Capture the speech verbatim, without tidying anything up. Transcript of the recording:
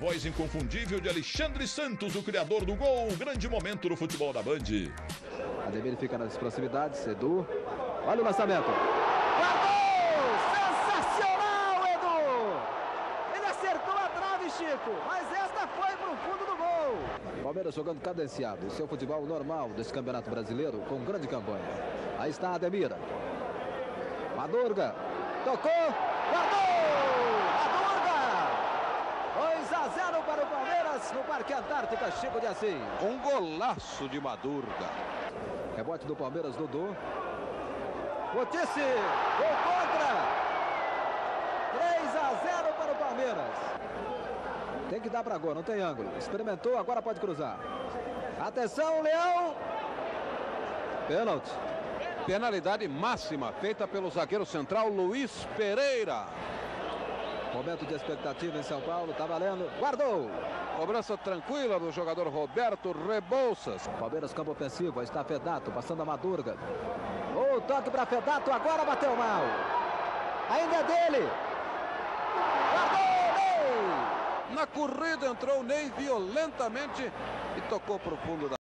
Voz inconfundível de Alexandre Santos, o criador do gol. Grande momento no futebol da Band. Ademir fica nas proximidades. Edu. Olha o lançamento. Guardou! Sensacional, Edu! Ele acertou a trave, Chico. Mas esta foi para o fundo do gol. Palmeiras jogando cadenciado. O seu futebol normal desse campeonato brasileiro com grande campanha. Aí está Ademir. Madurga. Tocou. Guardou! dois a zero para o Palmeiras no Parque Antártica, Chico de Assis. Um golaço de Madurga. Rebote do Palmeiras, Dudu. Botice, gol contra. três a zero para o Palmeiras. Tem que dar para gol, não tem ângulo. Experimentou, agora pode cruzar. Atenção, Leão. Pênalti. Penalidade máxima feita pelo zagueiro central Luiz Pereira. Momento de expectativa em São Paulo, tá valendo, guardou! Cobrança tranquila do jogador Roberto Rebouças. Palmeiras campo ofensivo, aí está Fedato, passando a Madurga. O oh, toque para Fedato, agora bateu mal. Ainda é dele. Guardou, Ney! Na corrida entrou Ney violentamente e tocou para o fundo da